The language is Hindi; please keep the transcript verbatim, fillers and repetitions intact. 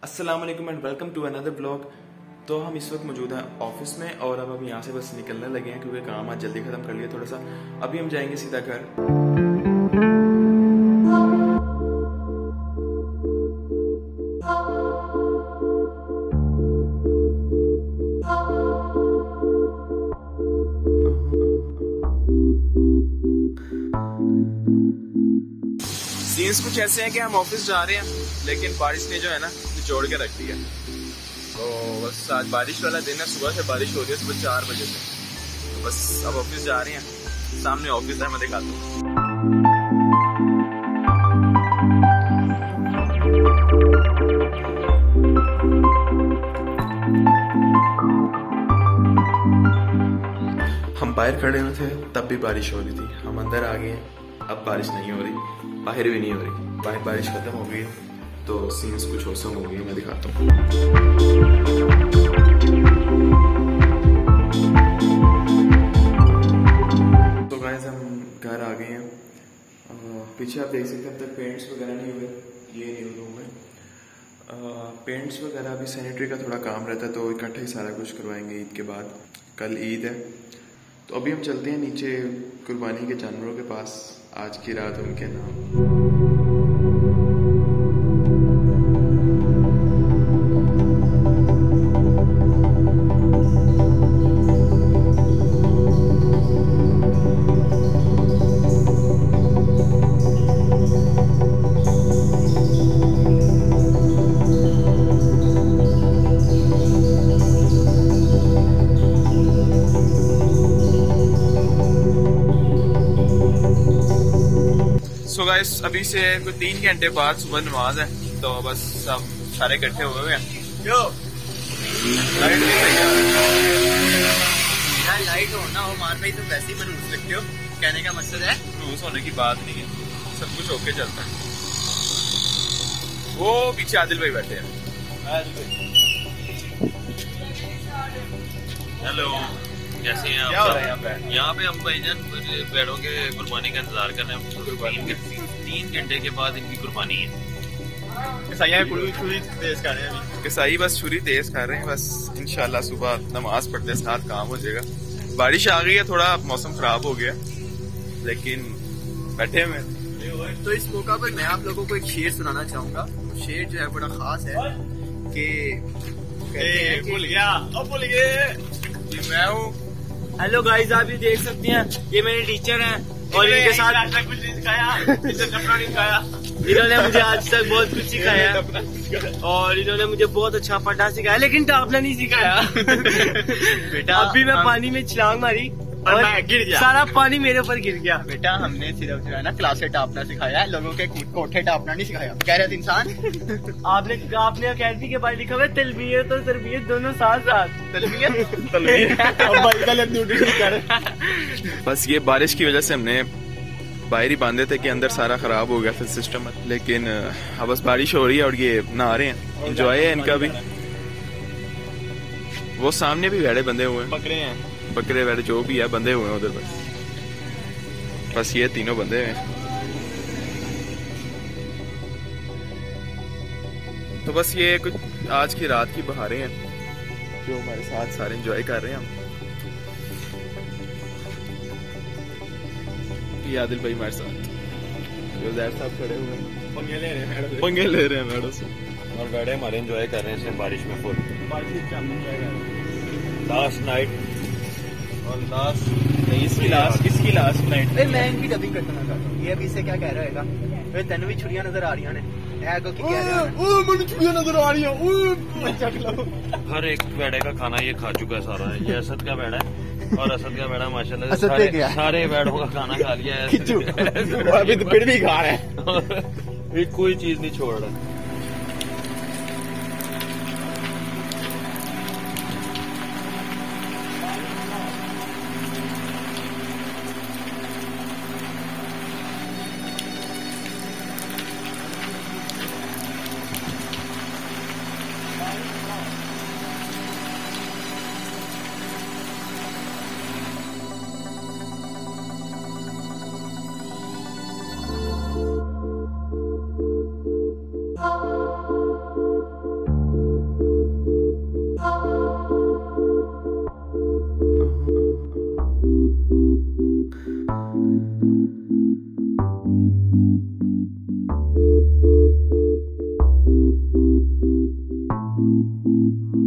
अस्सलाम वालेकुम and welcome to another blog. तो हम इस वक्त मौजूद हैं ऑफिस में और अब हम यहाँ से बस निकलने लगे हैं क्योंकि काम आज जल्दी ख़त्म कर लिया थोड़ा सा। अभी हम जाएंगे सीधा घर। सीन्स कुछ ऐसे हैं कि हम ऑफिस जा रहे हैं लेकिन बारिश ने जो है ना निचोड़ के रख दिया। तो बस आज बारिश वाला दिन है, सुबह से बारिश हो रही है, सुबह चार बजे से। तो बस अब ऑफिस जा रहे हैं, सामने ऑफिस है, मैं दिखाता हूँ। हम बाहर खड़े हुए थे तब भी बारिश हो रही थी, हम अंदर आ गए, अब बारिश नहीं हो रही, बाहर भी नहीं हो रही। बाहर बारिश खत्म हो गई तो सीन्स कुछ औसम हो गई, मैं दिखाता हूँ। तो गाइस हम घर आ गए हैं। पीछे आप देख सकते हैं अब तक पेंट्स वगैरह नहीं हुए, ये नहीं रूम है। पेंट्स वगैरह अभी सैनिटरी का थोड़ा काम रहता है तो इकट्ठे ही सारा कुछ करवाएंगे ईद के बाद। कल ईद है तो अभी हम चलते हैं नीचे कुर्बानी के जानवरों के पास, आज की रात उनके नाम। सो गाइस अभी से कुछ तीन घंटे बाद सुबह नमाज है तो बस सब सारे इकट्ठे हुए हुए हैं। यो लाइट नहीं यार, लाइट हो ना हो मार भाई तुम वैसे ही मनूस लगते हो, कहने का मकसद है मनूस होने की बात नहीं है, सब कुछ ओके चलता है। वो पीछे आदिल भाई बैठे हैं। हेलो, कैसे हैं आप? क्या हो रहा है यहाँ पे? यहाँ पे हम भाईजान पेड़ों के कुर्बानी का इंतजार कर रहे हैं। तीन घंटे के बाद इनकी कुर्बानी है। किसाई बस छुरी तेज कर रहे हैं, बस इंशाल्लाह सुबह नमाज पढ़ते साथ काम हो जाएगा। बारिश आ गई है, थोड़ा मौसम खराब हो गया लेकिन बैठे हुए। तो इस मौका पर मैं आप लोगों को एक शेर सुनाना चाहूंगा। शेर जो है बड़ा खास है कि भूल गया अब भूल गए मैं हूँ। हेलो गाइस, आप ये देख सकते हैं ये मेरे टीचर हैं और इनके साथ कुछ नहीं सिखाया, नहीं सिखाया। इन्होंने मुझे आज तक बहुत कुछ सिखाया और इन्होंने मुझे बहुत अच्छा पढ़ना सिखाया लेकिन टापना नहीं सिखाया। बेटा अभी मैं पानी में छलांग मारी और मैं गिर गया, सारा पानी मेरे ऊपर गिर गया। बेटा हमने सिर्फ जो है ना क्लास से टापना सिखाया है, लोगों के कोठे टापना नहीं सिखाया। गैरत इंसान। आपने आपने अकेडमी के बारे लिखा हुआ है तलबियत और तरबियत दोनों साथ साथ। बस ये बारिश की वजह से हमने बाहर ही बांधे थे कि अंदर सारा खराब हो गया था सिस्टम, लेकिन अब बस बारिश हो रही है और ये नहा रहे हैं, एंजॉय है इनका भी। वो सामने भी भेड़े बंधे हुए हैं, पकड़े हैं बकरे वेड़े जो भी है बंधे हुए हैं उधर। बस बस ये तीनों बंधे हैं। तो बस ये कुछ आज की रात की बहारें हैं जो हमारे साथ सारे एंजॉय कर रहे हैं हम। ये आदिल भाई हमारे साथ, जो जैर साहब खड़े हुए हैं, पंगे ले रहे हैं पंगे ले रहे हैं मेड़ों से, और बैठे हमारे एंजॉय कर रहे हैं बारिश में फुल। लास्ट नाइट और लास्ट इसकी लास्ट इसकी लास्ट नाइट। मैं इनकी डबिंग करना चाहता हूँ। ये अभी से क्या कह रहा है, तेन भी छुरियां नजर आ रही हैं, नजर आ रही है। हर एक बेड़े का खाना ये खा चुका है सारा। ये असद का बेड़ा है और असद का बेड़ा माशाल्लाह असद सारे, पे गया। सारे बेड़ों का खाना खा लिया है। अभी तो फिर भी खा रहा है, कोई चीज नहीं छोड़ रहा। है।